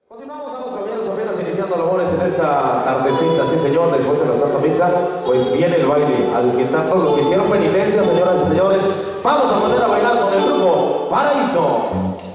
Continuamos, damas y caballeros, apenas iniciando labores en esta tardecita, sí señor, después de la Santa Misa, pues viene el baile a desquitar todos los que hicieron penitencia, señoras y señores. Vamos a poner a bailar con el grupo Paraíso.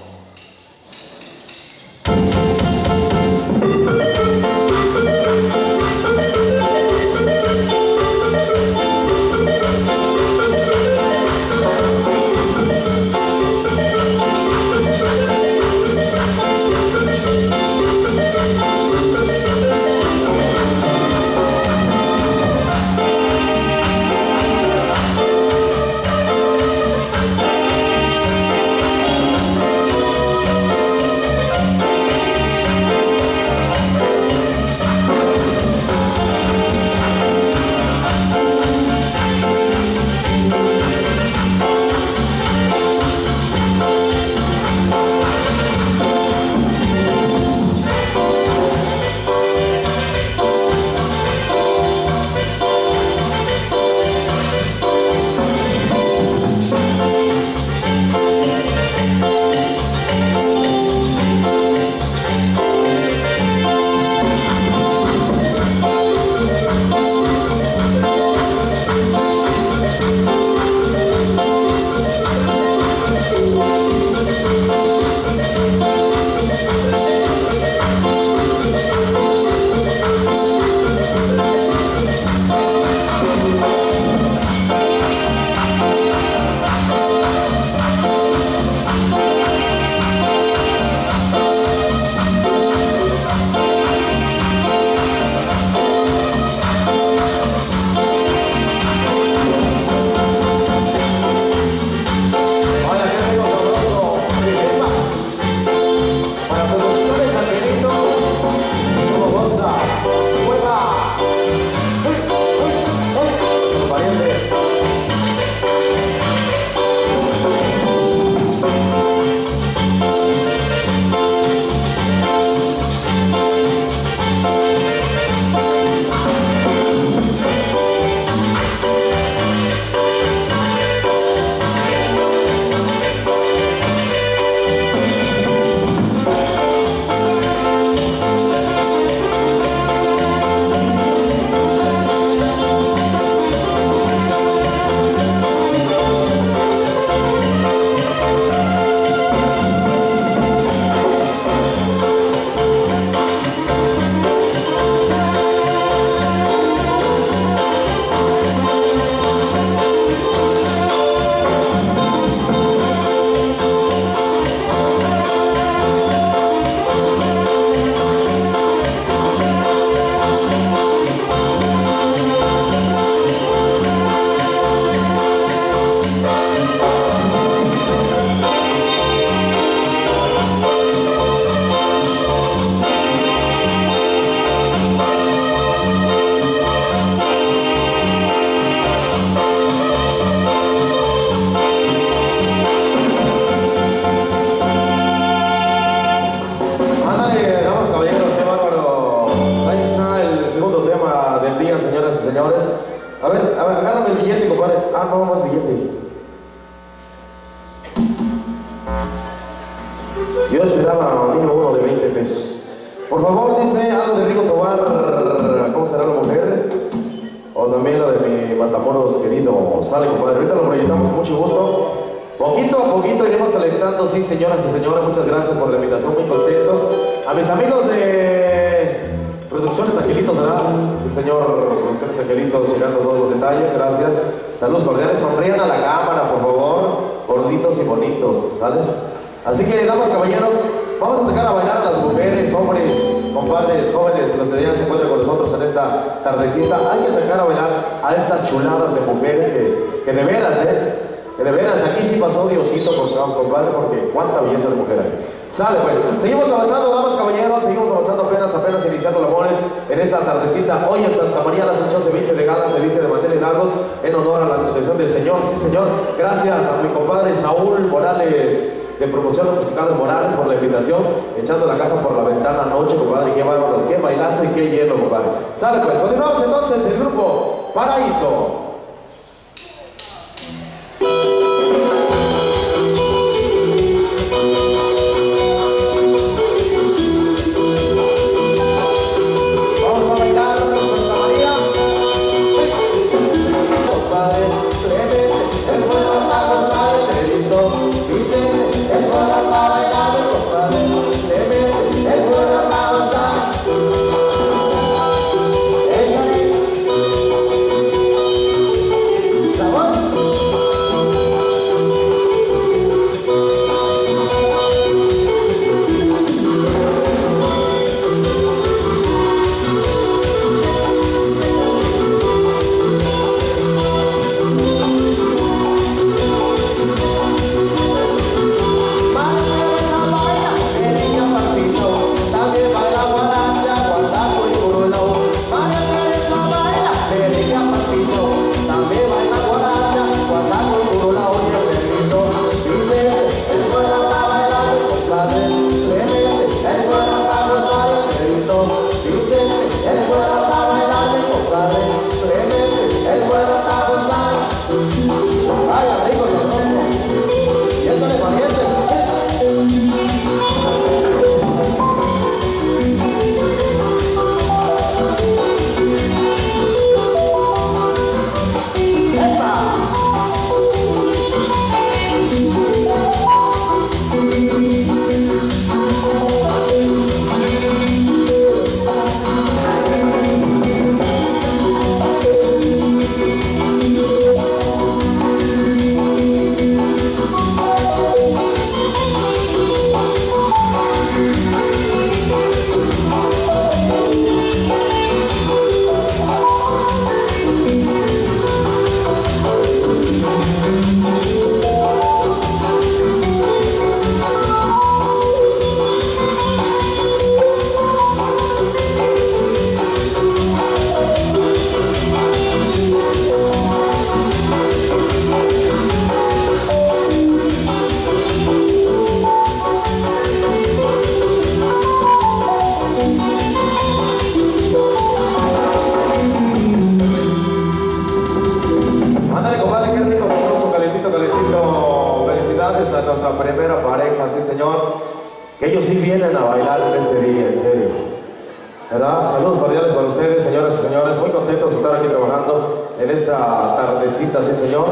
Agárrame el billete, compadre. Ah, no, más billete. Yo esperaba mínimo uno de 20 pesos. Por favor, dice algo de Rigo Tobar. ¿Cómo será la mujer? O también la de mi Matamoros querido. Sale, compadre. Ahorita lo proyectamos con mucho gusto. Poquito a poquito iremos calentando, sí, señoras y señores. Muchas gracias por la invitación, muy contentos. A mis amigos de Producciones Angelitos, ¿verdad? El señor Producciones Angelitos llegando todos los detalles, gracias. Saludos cordiales, sonrían a la cámara, por favor. Gorditos y bonitos, ¿sales? Así que, damas, caballeros, vamos a sacar a bailar a las mujeres, hombres, compadres, jóvenes, que los que ya se encuentran con nosotros en esta tardecita. Hay que sacar a bailar a estas chuladas de mujeres que de veras, que de veras, aquí sí pasó Diosito, compadre, porque cuánta belleza de mujer hay. Sale pues, seguimos avanzando, damas, caballeros, seguimos avanzando apenas iniciando labores en esta tardecita. Hoy en Santa María la Asunción se viste de gala, se viste de mantel y largos en honor a la Anunciación del Señor. Sí, señor, gracias a mi compadre Saúl Morales de Promociones Musicales Morales por la invitación, echando la casa por la ventana anoche, compadre. Qué bárbaro, qué bailazo y qué lleno, compadre. Sale pues, continuamos entonces el grupo Paraíso. ¿verdad? Saludos cordiales para ustedes, señoras y señores. Muy contentos de estar aquí trabajando en esta tardecita, sí, señor.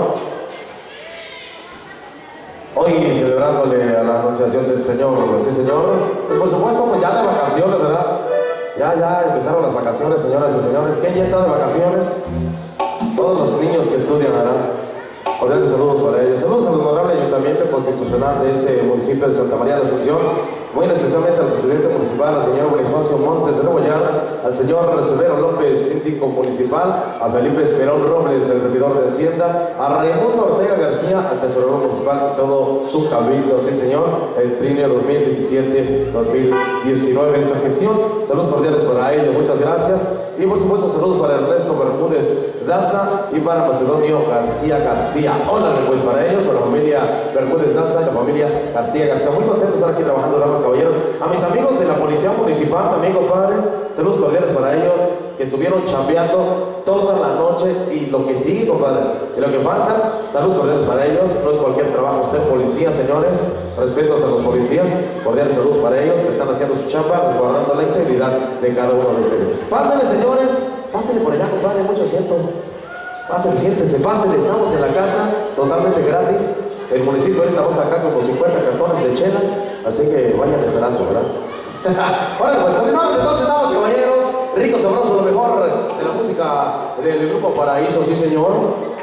Hoy celebrándole a la anunciación del Señor, sí, señor. Pues por supuesto, pues ya de vacaciones, ¿verdad? Ya empezaron las vacaciones, señoras y señores. ¿Quién ya está de vacaciones? Todos los niños que estudian, ¿verdad? Cordiales saludos para ellos. Saludos al honorable ayuntamiento constitucional de este municipio de Santa María de la Asunción. Muy especialmente al presidente municipal, al señor Bonifacio Montes de Nuevoyana, al señor Severo López, síndico municipal, a Felipe Esperón Robles, el regidor de Hacienda, a Raimundo Ortega García, al tesorero municipal y todo su cabildo, sí señor, el trinio 2017-2019 esta gestión. Saludos cordiales para ellos, muchas gracias. Y por supuesto saludos para Ernesto Bermúdez Daza y para Macedonio García García. Hola pues para ellos, para la familia Bermúdez Daza y la familia García García. Muy contentos de estar aquí trabajando, damas, caballeros. A mis amigos de la Policía Municipal también, compadre, saludos cordiales para ellos que estuvieron chambeando toda la noche y lo que sigue, compadre, y lo que falta. Saludos cordiales para ellos. No es cualquier trabajo ser policía, señores. Respetos a los policías. Cordiales saludos para ellos que están haciendo su chamba, resguardando la integridad de cada uno de ustedes. Pásenle, señores. Pásenle por allá, compadre, mucho asiento. Pásenle, siéntense, pásenle. Estamos en la casa, totalmente gratis. El municipio ahorita va a sacar como 50 cartones de chelas, así que vayan esperando, ¿verdad? Bueno, pues continuamos entonces, damas y caballeros. Rico, sabroso, lo mejor de la música del grupo Paraíso, sí señor.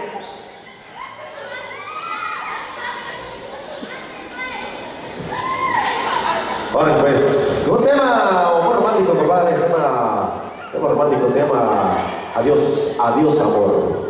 Ahora pues, un tema muy romántico, compadre, tema romántico, se llama Adiós, Adiós Amor.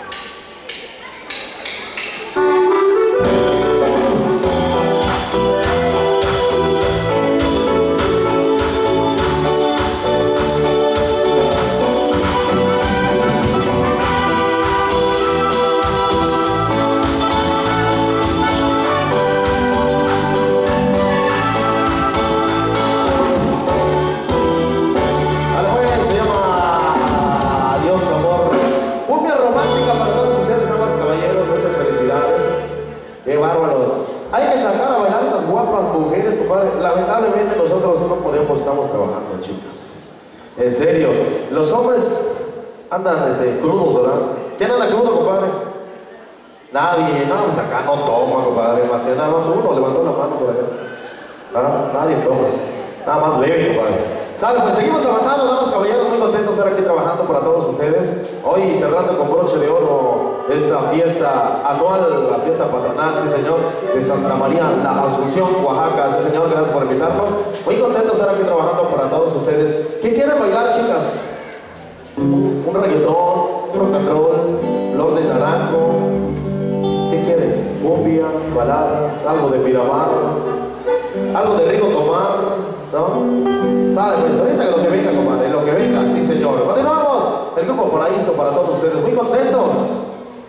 Lamentablemente nosotros no podemos, estamos trabajando, chicas. En serio, los hombres andan crudos, ¿verdad? ¿Quién anda crudo, compadre? Nadie, no, pues acá no toma, compadre, nada más uno levantó la mano por acá. Nadie toma, nada más bebe, compadre. Sale, pues seguimos avanzando, damas y caballeros, muy contentos de estar aquí trabajando para todos ustedes. Hoy cerrando con broche de oro esta fiesta anual, la fiesta patronal, sí señor, de Santa María, la Asunción, Oaxaca, sí señor, gracias por invitarnos. Muy contentos de estar aquí trabajando para todos ustedes. ¿Qué quieren bailar, chicas? Un reggaetón, rock and roll, flor de naranjo. ¿Qué quieren? Cumbia, baladas, algo de Miramar, algo de Rigo Tomar, ¿no? Sale, pues ahorita lo que venga, compadre, lo que venga, sí señor. Continuamos, el grupo Paraíso para todos ustedes, muy contentos.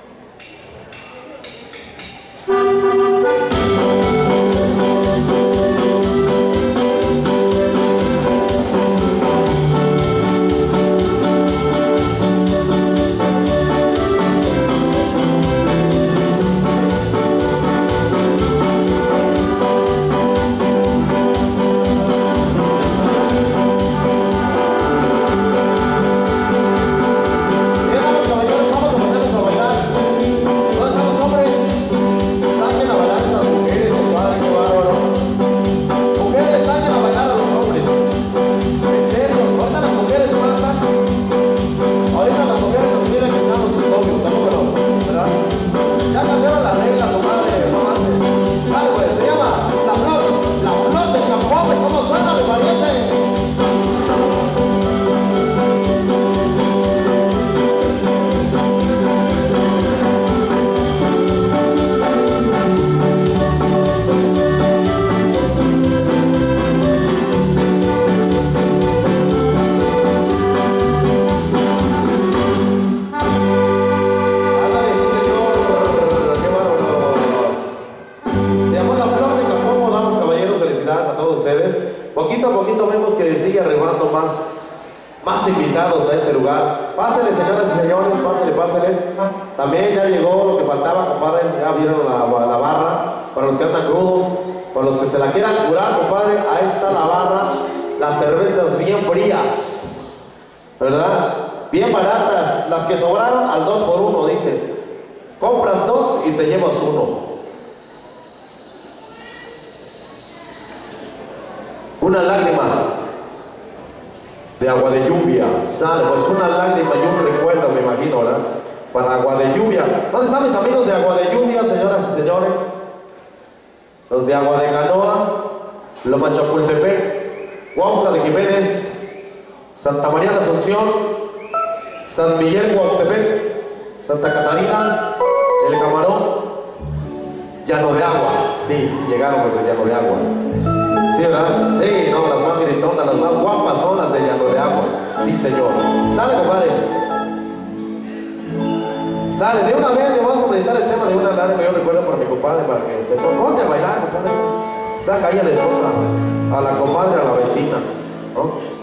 Poquito a poquito vemos que sigue arribando más invitados a este lugar. Pásenle, señoras y señores, pásenle. También ya llegó lo que faltaba, compadre. Ya vieron la barra. Para los que andan crudos, para los que se la quieran curar, compadre, ahí está la barra. Las cervezas bien frías. ¿verdad? Bien baratas, las que sobraron al 2 por 1, dice. Compras 2 y te llevas 1. Una lágrima de agua de lluvia, sale, pues una lágrima y un recuerdo, me imagino, ¿verdad? Para agua de lluvia. ¿Dónde están mis amigos de agua de lluvia, señoras y señores? Los de agua de Canoa, Loma Chapultepec, Huautla de Jiménez, Santa María de Asunción, San Miguel Huautepec, Santa Catarina, El Camarón, Llano de Agua. Sí, sí llegaron desde Llano de Agua. Sí, ¿verdad? Sí, no, las más irritondas, las más guapas son las de Llano de Agua. Sí, señor. Sale, compadre. Sale, de una vez le vamos a meditar el tema de una lágrima. Yo recuerdo para mi compadre, para que se ponte a bailar, compadre. Saca ahí a la esposa, a la comadre, a la vecina, ¿no?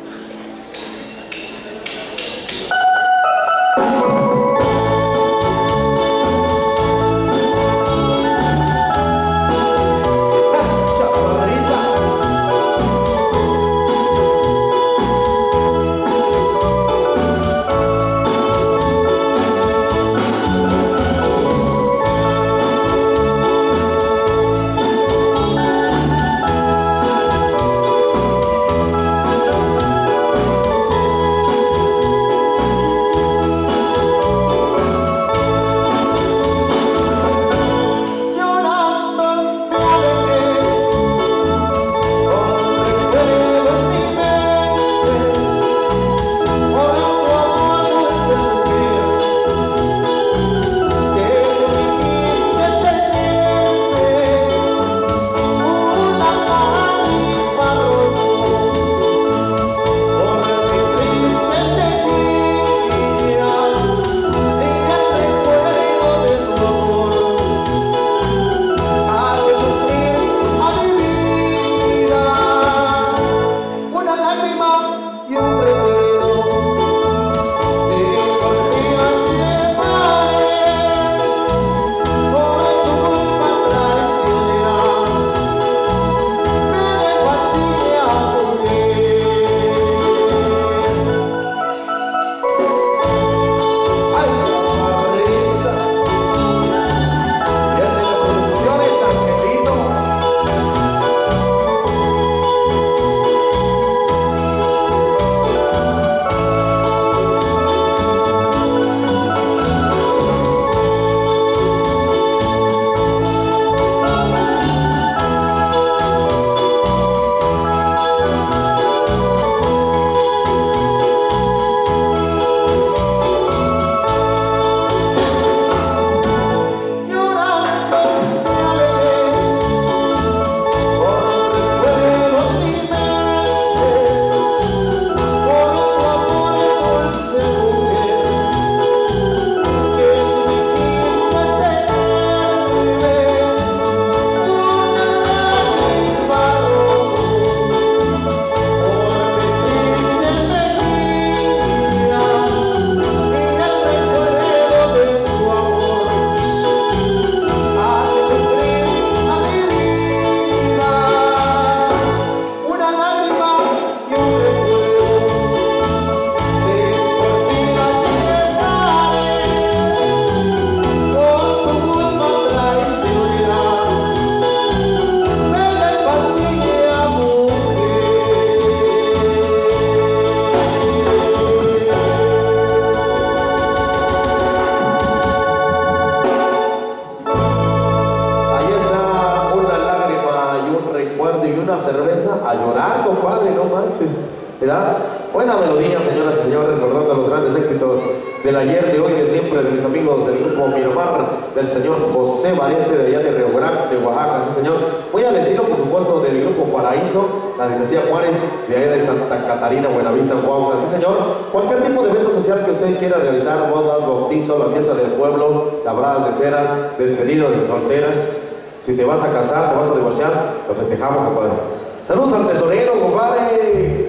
¿verdad? Buena melodía, señoras y señores, recordando los grandes éxitos del ayer, de hoy, de siempre, de mis amigos del grupo Miramar, del señor José Valiente de allá de Río Grande, de Oaxaca, sí señor. Muy al estilo, por supuesto, del grupo Paraíso, la dinastía Juárez, de allá de Santa Catarina, Buenavista, Oaxaca, sí señor. Cualquier tipo de evento social que usted quiera realizar, bodas, bautizos, la fiesta del pueblo, labradas de ceras, despedidas de solteras, si te vas a casar, te vas a divorciar, lo festejamos, compadre. Saludos al tesorero, compadre,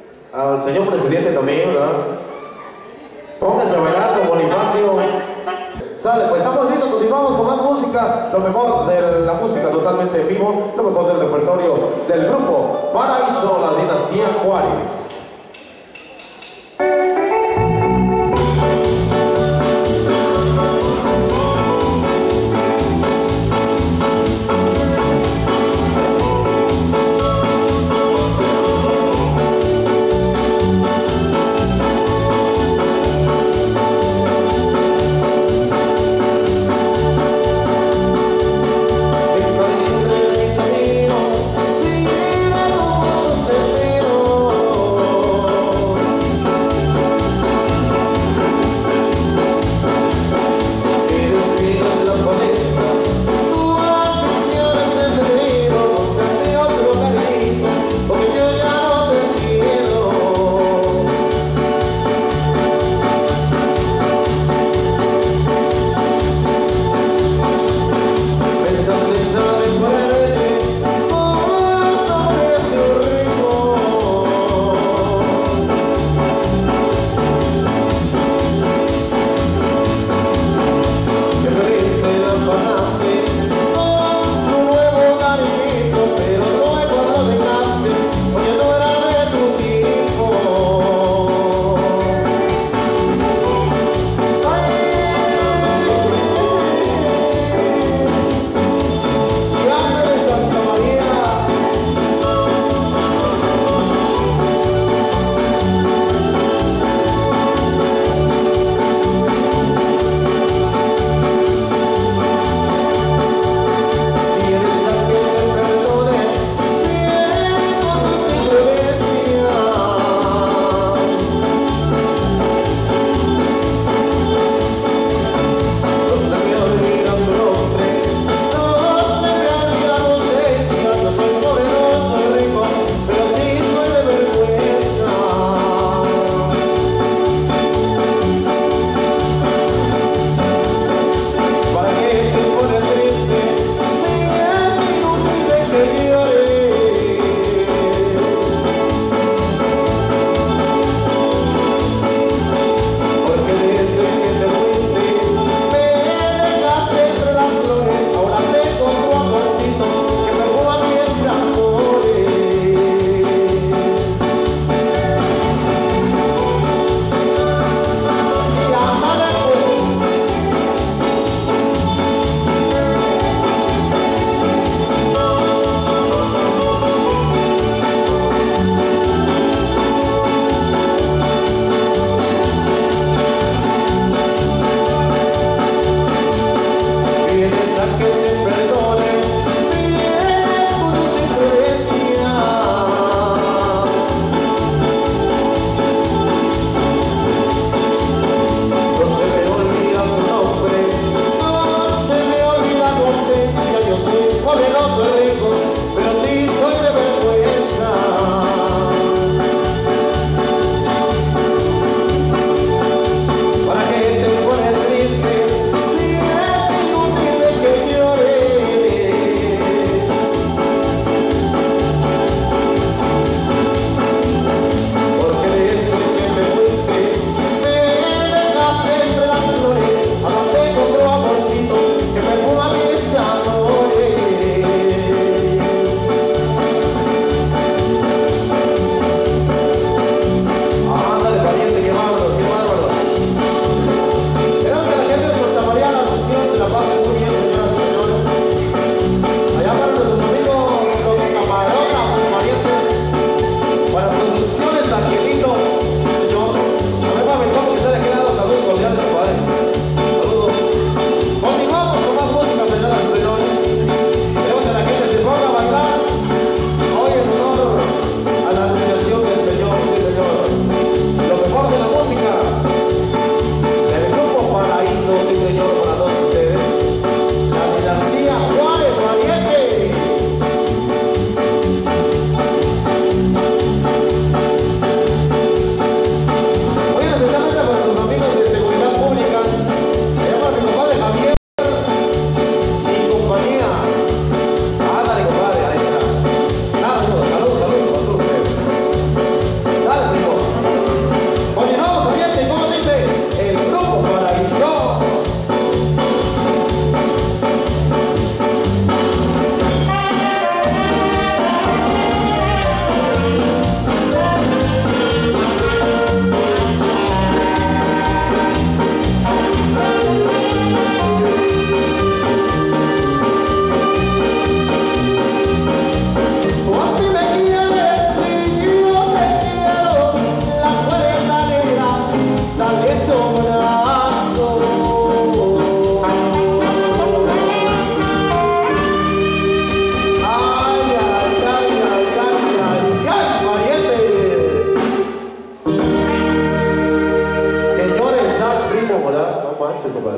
al señor presidente también, ¿verdad? Póngase a bailar con Bonifacio. Sale, pues estamos listos, continuamos con más música, lo mejor de la música totalmente en vivo, lo mejor del repertorio del grupo Paraíso, la dinastía Juárez.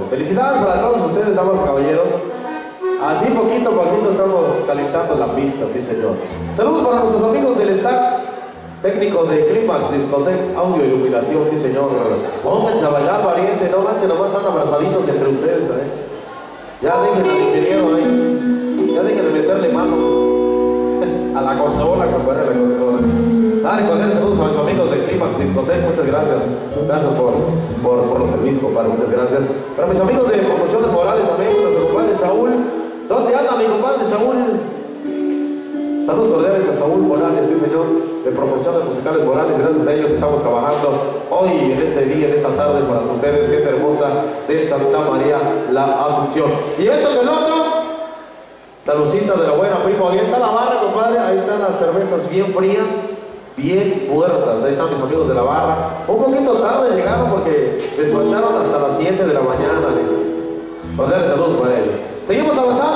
Felicidades para todos ustedes, damas y caballeros. Así poquito a poquito estamos calentando la pista, sí señor. Saludos para nuestros amigos del staff técnico de Climax, Discotec, Audio e Iluminación, sí señor. Pónganse a bailar, pariente, no manchen, nomás están abrazaditos entre ustedes, Ya dejen al ingeniero ahí, ya dejen de meterle mano a la consola, compadre, a la consola. Dale, cordiales saludos a nuestros amigos de Climax, Discotec, muchas gracias. Gracias por los servicios, compadre, muchas gracias. Para mis amigos de Promociones Morales también, nuestro compadre Saúl. ¿Dónde anda mi compadre Saúl? Saludos cordiales a Saúl Morales, sí señor, de Promociones Musicales Morales. Gracias a ellos estamos trabajando hoy, en este día, en esta tarde, para ustedes, gente hermosa de Santa María la Asunción. Y esto que el otro, saludcita de la buena, primo. Ahí está la barra, compadre, ahí están las cervezas bien frías, bien muertas. Ahí están mis amigos de la barra. Un poquito tarde llegaron porque despacharon hasta las 7 de la mañana. Cordiales saludos para ellos. Seguimos avanzando.